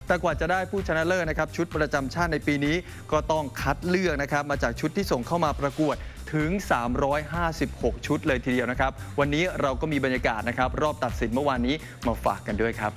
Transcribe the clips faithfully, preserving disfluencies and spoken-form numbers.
แต่กว่าจะได้ผู้ชนะเลิศนะครับชุดประจำชาติในปีนี้ก็ต้องคัดเลือกนะครับมาจากชุดที่ส่งเข้ามาประกวดถึงสามร้อยห้าสิบหกชุดเลยทีเดียวนะครับวันนี้เราก็มีบรรยากาศนะครับรอบตัดสินเมื่อวานนี้มาฝากกันด้วยครับ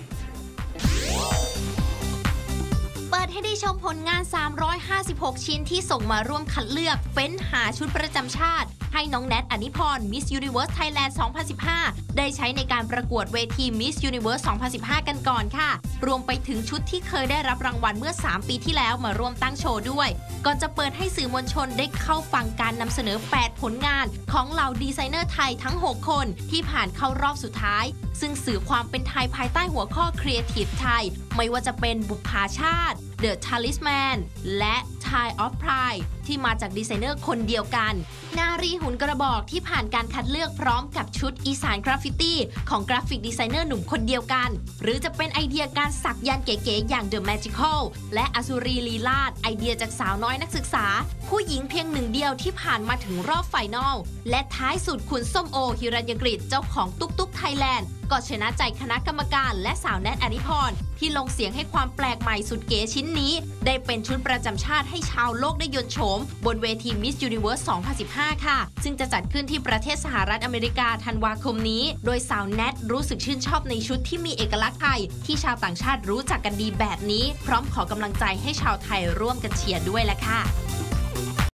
เปิดให้ได้ชมผลงานสามร้อยห้าสิบหกชิ้นที่ส่งมาร่วมคัดเลือกเฟ้นหาชุดประจำชาติให้น้องแนท อนิพร Miss Universe Thailand สองพันสิบห้าได้ใช้ในการประกวดเวที Miss Universe สองพันสิบห้ากันก่อนค่ะรวมไปถึงชุดที่เคยได้รับรางวัลเมื่อสามปีที่แล้วมาร่วมตั้งโชว์ด้วยก่อนจะเปิดให้สื่อมวลชนได้เข้าฟังการนำเสนอแปดผลงานของเหล่าดีไซเนอร์ไทยทั้งหกคนที่ผ่านเข้ารอบสุดท้ายซึ่งสื่อความเป็นไทยภายใต้หัวข้อ Creative Thai ไม่ว่าจะเป็นบุพาชาติ The Talisman และ Thai of Pride ที่มาจากดีไซเนอร์คนเดียวกันนารีหุ่นกระบอกที่ผ่านการคัดเลือกพร้อมกับชุดอีสานกราฟฟิตี้ของกราฟิกดีไซเนอร์หนุ่มคนเดียวกันหรือจะเป็นไอเดียการสักยันต์เก๋ๆอย่าง The Magical และอสุรีลีลาศไอเดียจากสาวน้อยนักศึกษาผู้หญิงเพียงหนึ่งเดียวที่ผ่านมาถึงรอบไฟนอลและท้ายสุดคุณส้มโอฮิรัญญกฤษเจ้าของตุ๊กตุ๊กไทยแลนด์ก็ชนะใจคณะกรรมการและสาวแนท อนิพรที่ลงเสียงให้ความแปลกใหม่สุดเก๋ชิ้นนี้ได้เป็นชุดประจำชาติให้ชาวโลกได้ยนต์โฉมบนเวที Miss Universe สองพันสิบห้า ค่ะซึ่งจะจัดขึ้นที่ประเทศสหรัฐอเมริกาธันวาคมนี้โดยสาวแนทรู้สึกชื่นชอบในชุดที่มีเอกลักษณ์ไทยที่ชาวต่างชาติรู้จักกันดีแบบนี้พร้อมขอกำลังใจให้ชาวไทยร่วมกันเชียร์ด้วยละค่ะ